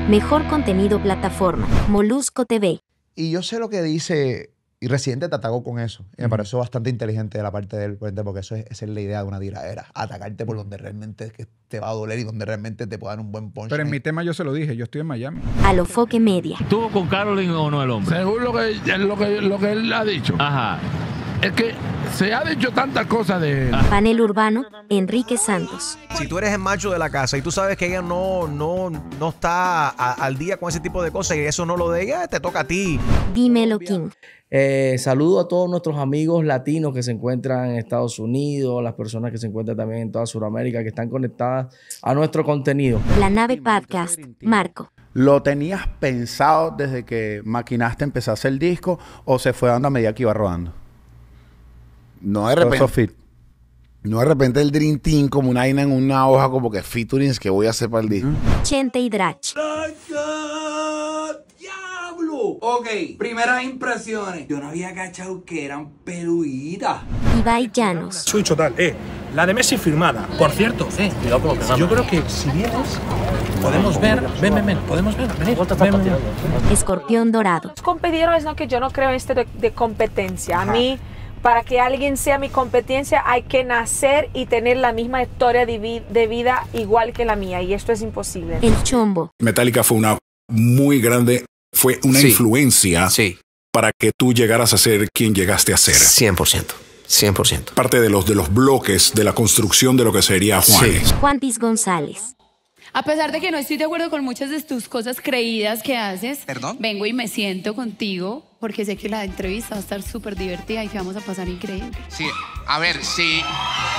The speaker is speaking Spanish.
Mejor contenido plataforma, Molusco TV. Y yo sé lo que dice, y Residente te atacó con eso. Y me pareció bastante inteligente de la parte de él, porque esa es la idea de una tiradera. Atacarte por donde realmente que te va a doler y donde realmente te puede dar un buen punch. Pero en mi tema yo se lo dije, yo estoy en Miami. Alofoque Media. ¿Tuvo con Caroline o no el hombre? Según lo que él ha dicho. Ajá. Es que se ha dicho tantas cosas de él. Panel Urbano, Enrique Santos. Si tú eres el macho de la casa y tú sabes que ella no está al día con ese tipo de cosas y eso no lo de ella, te toca a ti. Dímelo King. Saludo a todos nuestros amigos latinos que se encuentran en Estados Unidos, las personas que se encuentran también en toda Sudamérica, que están conectadas a nuestro contenido. La Nave Podcast, Marco. ¿Lo tenías pensado desde que maquinaste, empezaste el disco o se fue dando a medida que iba rodando? No de repente. No de repente el Dream Team como una vaina en una hoja como que featurings que voy a hacer para el disco. Chente y Drach. ¡Diablo! Ok, primeras impresiones. Yo no había cachado que eran peluditas. Ibai Llanos. Chucho, tal. La de Messi firmada. Por cierto, yo creo que si vienes, podemos ver. Ven. Podemos ver. Ven. Escorpión Dorado. Competidor es lo que yo no creo en esto de competencia. A mí, para que alguien sea mi competencia, hay que nacer y tener la misma historia de vida igual que la mía. Y esto es imposible. El Chombo. Metallica fue una muy grande, fue una influencia para que tú llegaras a ser quien llegaste a ser. 100%. Parte de los bloques de la construcción de lo que sería Juanes. Juantis González. A pesar de que no estoy de acuerdo con muchas de tus cosas creídas que haces, vengo y me siento contigo porque sé que la entrevista va a estar súper divertida y que vamos a pasar increíble. Sí, a ver, sí.